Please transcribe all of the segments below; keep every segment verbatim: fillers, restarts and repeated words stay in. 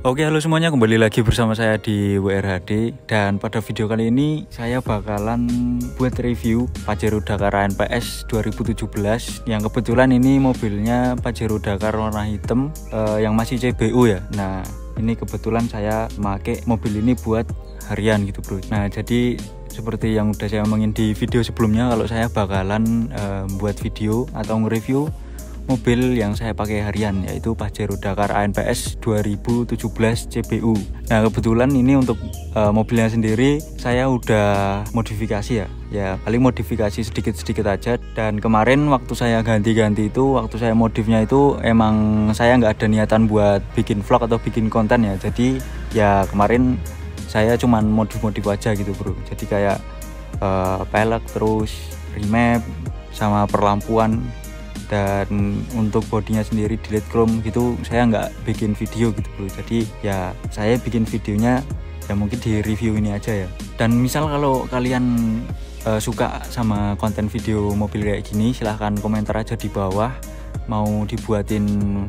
Oke, halo semuanya, kembali lagi bersama saya di W R H D. Dan pada video kali ini saya bakalan buat review Pajero Dakar A N P S dua ribu tujuh belas, yang kebetulan ini mobilnya Pajero Dakar warna hitam eh, yang masih C B U ya. Nah, ini kebetulan saya pakai mobil ini buat harian gitu bro. Nah, jadi seperti yang udah saya omongin di video sebelumnya, kalau saya bakalan eh, buat video atau nge-review mobil yang saya pakai harian, yaitu Pajero Dakar A N P S dua ribu tujuh belas C B U. Nah, kebetulan ini untuk uh, mobilnya sendiri saya udah modifikasi ya. Ya, paling modifikasi sedikit-sedikit aja. Dan kemarin waktu saya ganti-ganti itu, waktu saya modifnya itu emang saya nggak ada niatan buat bikin vlog atau bikin konten ya. Jadi ya kemarin saya cuman modif-modif aja gitu bro. Jadi kayak uh, pelek, terus remap, sama perlampuan. Dan untuk bodinya sendiri delete chrome gitu saya nggak bikin video gitu bro. Jadi ya saya bikin videonya ya mungkin di review ini aja ya. Dan misal kalau kalian uh, suka sama konten video mobil kayak gini, silahkan komentar aja di bawah mau dibuatin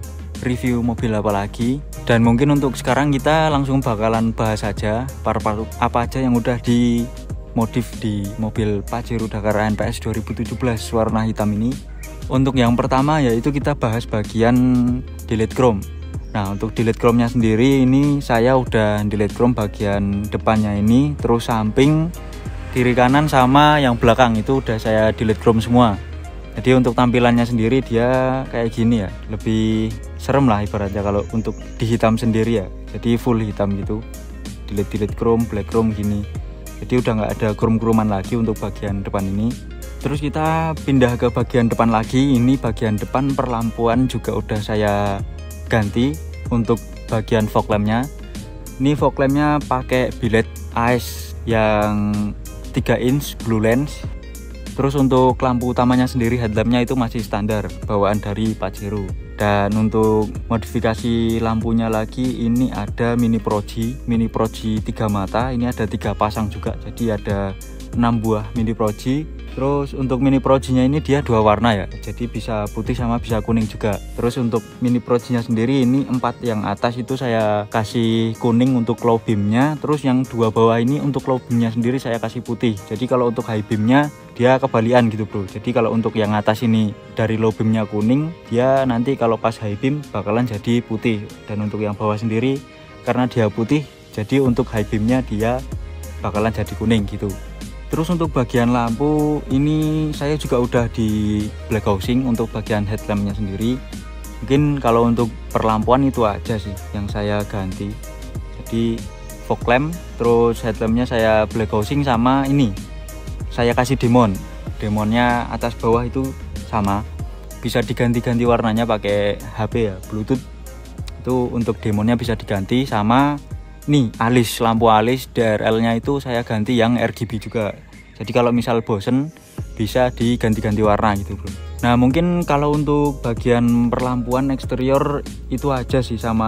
review mobil apa lagi. Dan mungkin untuk sekarang kita langsung bakalan bahas aja part-part apa aja yang udah di modif di mobil Pajero Dakar A N P S dua ribu tujuh belas warna hitam ini. Untuk yang pertama yaitu kita bahas bagian delete chrome. Nah, untuk delete chrome-nya sendiri ini saya udah delete chrome bagian depannya ini, terus samping, kiri kanan sama yang belakang itu udah saya delete chrome semua. Jadi untuk tampilannya sendiri dia kayak gini ya, lebih serem lah ibaratnya kalau untuk di hitam sendiri ya. Jadi full hitam gitu, delete delete chrome, black chrome gini. Jadi udah nggak ada chrome-chromean lagi untuk bagian depan ini. Terus kita pindah ke bagian depan lagi. Ini bagian depan perlampuan juga udah saya ganti. Untuk bagian fog lampnya, ini fog lampnya pakai biled A S yang tiga inch blue lens. Terus untuk lampu utamanya sendiri, headlampnya itu masih standar bawaan dari Pajero. Dan untuk modifikasi lampunya lagi, ini ada mini proji mini proji tiga mata. Ini ada tiga pasang juga, jadi ada enam buah mini proji. Terus untuk mini projinya ini dia dua warna ya, jadi bisa putih sama bisa kuning juga. Terus untuk mini projinya sendiri ini empat yang atas itu saya kasih kuning untuk low beamnya. Terus yang dua bawah ini untuk low beamnya sendiri saya kasih putih. Jadi kalau untuk high beamnya dia kebalian gitu bro. Jadi kalau untuk yang atas ini dari low beamnya kuning, dia nanti kalau pas high beam bakalan jadi putih. Dan untuk yang bawah sendiri karena dia putih, jadi untuk high beamnya dia bakalan jadi kuning gitu. Terus untuk bagian lampu ini saya juga udah di black housing untuk bagian headlampnya sendiri. Mungkin kalau untuk perlampuan itu aja sih yang saya ganti. Jadi fog lamp, terus headlampnya saya black housing, sama ini saya kasih demon. Demonnya atas bawah itu sama, bisa diganti-ganti warnanya pakai H P ya, Bluetooth. Itu untuk demonnya bisa diganti. Sama nih alis, lampu alis D R L nya itu saya ganti yang R G B juga. Jadi kalau misal bosen bisa diganti-ganti warna gitu bro. Nah, mungkin kalau untuk bagian perlampuan eksterior itu aja sih. Sama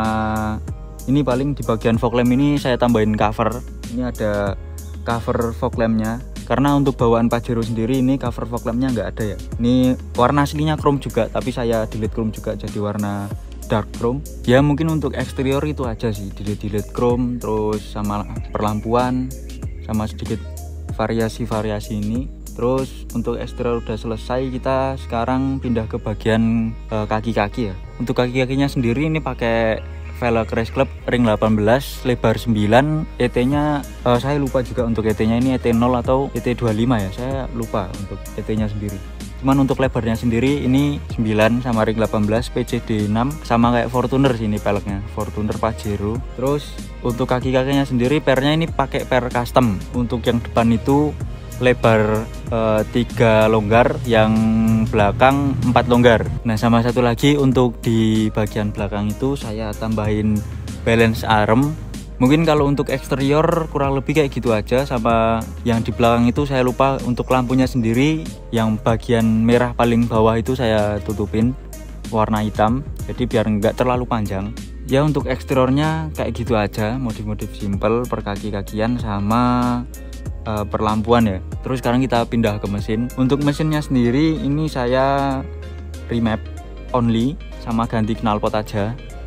ini paling di bagian fog lamp ini saya tambahin cover. Ini ada cover fog lampnya, karena untuk bawaan Pajero sendiri ini cover fog lampnya nggak ada ya. Ini warna aslinya chrome juga, tapi saya delete chrome juga jadi warna dark chrome. Ya mungkin untuk eksterior itu aja sih, delete-delete chrome, terus sama perlampuan, sama sedikit variasi-variasi ini. Terus untuk eksterior udah selesai, kita sekarang pindah ke bagian kaki-kaki ya. Untuk kaki-kakinya sendiri ini pakai velg Race Club ring delapan belas lebar sembilan, E T nya uh, saya lupa juga untuk E T nya ini E T nol atau E T dua puluh lima ya, saya lupa untuk E T nya sendiri. Cuman untuk lebarnya sendiri ini sembilan sama ring delapan belas, P C D enam, sama kayak Fortuner sini peleknya, Fortuner Pajero. Terus untuk kaki-kakinya sendiri pernya ini pakai per custom. Untuk yang depan itu lebar eh, tiga longgar, yang belakang empat longgar. Nah, sama satu lagi untuk di bagian belakang itu saya tambahin balance arm. Mungkin kalau untuk eksterior kurang lebih kayak gitu aja. Sama yang di belakang itu saya lupa, untuk lampunya sendiri yang bagian merah paling bawah itu saya tutupin warna hitam, jadi biar nggak terlalu panjang ya. Untuk eksteriornya kayak gitu aja, modif-modif simple per kaki-kakian sama uh, perlampuan ya. Terus sekarang kita pindah ke mesin. Untuk mesinnya sendiri ini saya remap only sama ganti knalpot aja.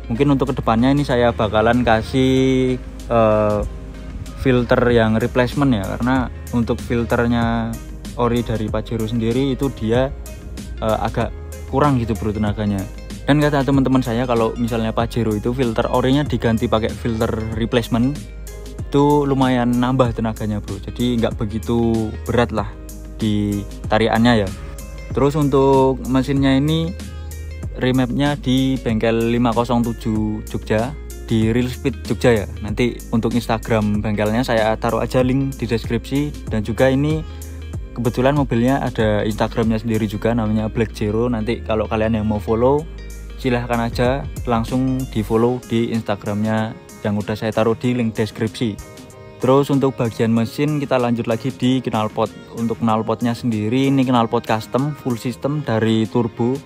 Mungkin untuk kedepannya ini saya bakalan kasih uh, filter yang replacement ya, karena untuk filternya ori dari Pajero sendiri itu dia uh, agak kurang gitu bro tenaganya. Dan kata teman-teman saya kalau misalnya Pajero itu filter orinya diganti pakai filter replacement itu lumayan nambah tenaganya bro, jadi nggak begitu berat lah di tariannya ya. Terus untuk mesinnya ini remapnya di bengkel lima nol tujuh Jogja, di Real Speed Jogja ya. Nanti untuk Instagram bengkelnya saya taruh aja link di deskripsi, dan juga ini kebetulan mobilnya ada Instagramnya sendiri juga, namanya Black Jero. Nanti kalau kalian yang mau follow silahkan aja langsung di follow di Instagramnya yang udah saya taruh di link deskripsi. Terus untuk bagian mesin kita lanjut lagi di knalpot. Untuk knalpotnya sendiri ini knalpot custom full system dari turbo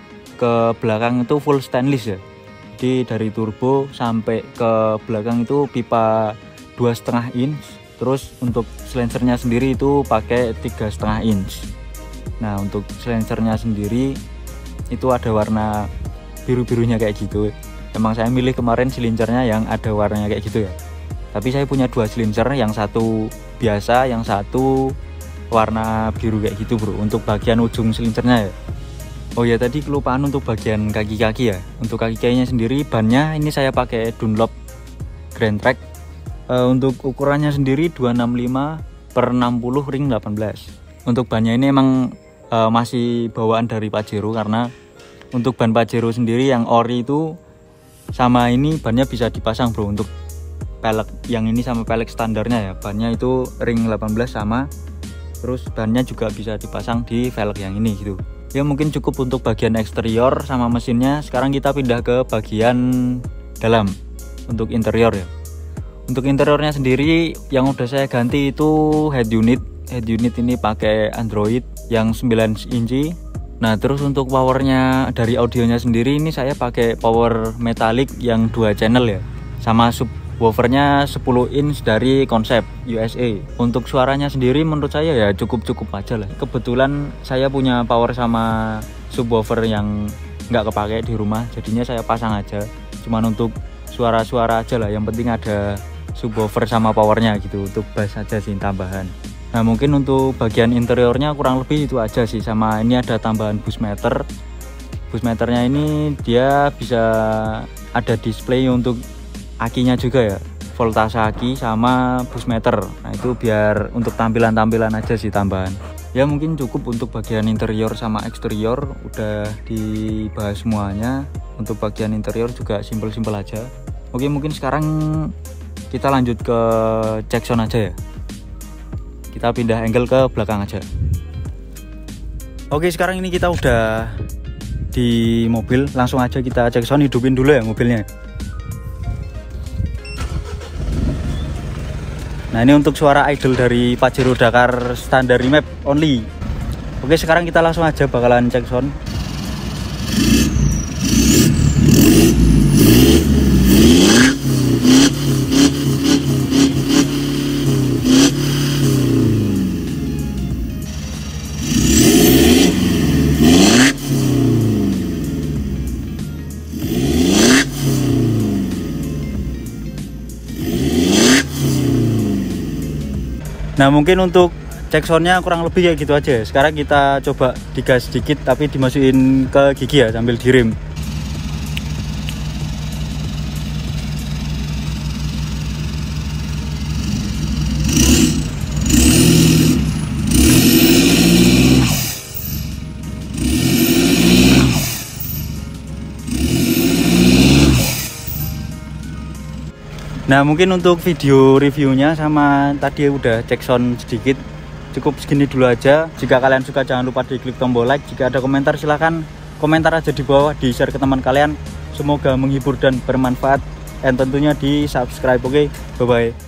ke belakang itu full stainless ya. Jadi dari turbo sampai ke belakang itu pipa dua setengah inch. Terus untuk silencernya sendiri itu pakai tiga setengah inch. Nah untuk silencernya sendiri itu ada warna biru-birunya kayak gitu. Emang saya milih kemarin silincernya yang ada warnanya kayak gitu ya. Tapi saya punya dua silincer, yang satu biasa, yang satu warna biru kayak gitu bro, untuk bagian ujung silincernya ya. Oh ya tadi kelupaan untuk bagian kaki-kaki ya. Untuk kaki-kakinya sendiri bannya ini saya pakai Dunlop Grand Track. E, untuk ukurannya sendiri dua enam lima per enam puluh ring delapan belas. Untuk bannya ini emang e, masih bawaan dari Pajero, karena untuk ban Pajero sendiri yang ori itu sama ini bannya bisa dipasang bro. Untuk pelek yang ini sama pelek standarnya ya, bannya itu ring delapan belas sama, terus bannya juga bisa dipasang di velg yang ini gitu ya. Mungkin cukup untuk bagian eksterior sama mesinnya. Sekarang kita pindah ke bagian dalam untuk interior ya. Untuk interiornya sendiri yang udah saya ganti itu head unit. Head unit ini pakai Android yang sembilan inci. Nah terus untuk powernya dari audionya sendiri ini saya pakai power metallic yang dua channel ya, sama subwoofernya sepuluh inch dari Konsep U S A. Untuk suaranya sendiri menurut saya ya cukup-cukup aja lah. Kebetulan saya punya power sama subwoofer yang nggak kepake di rumah, jadinya saya pasang aja. Cuman untuk suara-suara aja lah, yang penting ada subwoofer sama powernya gitu. Untuk bass aja sih tambahan. Nah mungkin untuk bagian interiornya kurang lebih itu aja sih. Sama ini ada tambahan bus meter. Bus meternya ini dia bisa ada display untuk akinya juga ya, voltase aki sama bus meter. Nah itu biar untuk tampilan-tampilan aja sih tambahan. Ya mungkin cukup untuk bagian interior sama eksterior udah dibahas semuanya. Untuk bagian interior juga simpel-simpel aja. Oke mungkin sekarang kita lanjut ke cek sound aja ya. Kita pindah angle ke belakang aja. Oke sekarang ini kita udah di mobil, langsung aja kita cek sound. Hidupin dulu ya mobilnya. Nah ini untuk suara idle dari Pajero Dakar standar remap only. Oke sekarang kita langsung aja bakalan cek sound. Nah mungkin untuk cek soundnya kurang lebih kayak gitu aja. Sekarang kita coba digas sedikit tapi dimasukin ke gigi ya sambil direm. Nah mungkin untuk video reviewnya sama tadi udah cek sound sedikit, cukup segini dulu aja. Jika kalian suka jangan lupa di klik tombol like. Jika ada komentar silahkan komentar aja di bawah, di share ke teman kalian. Semoga menghibur dan bermanfaat, dan tentunya di subscribe. Oke, bye bye.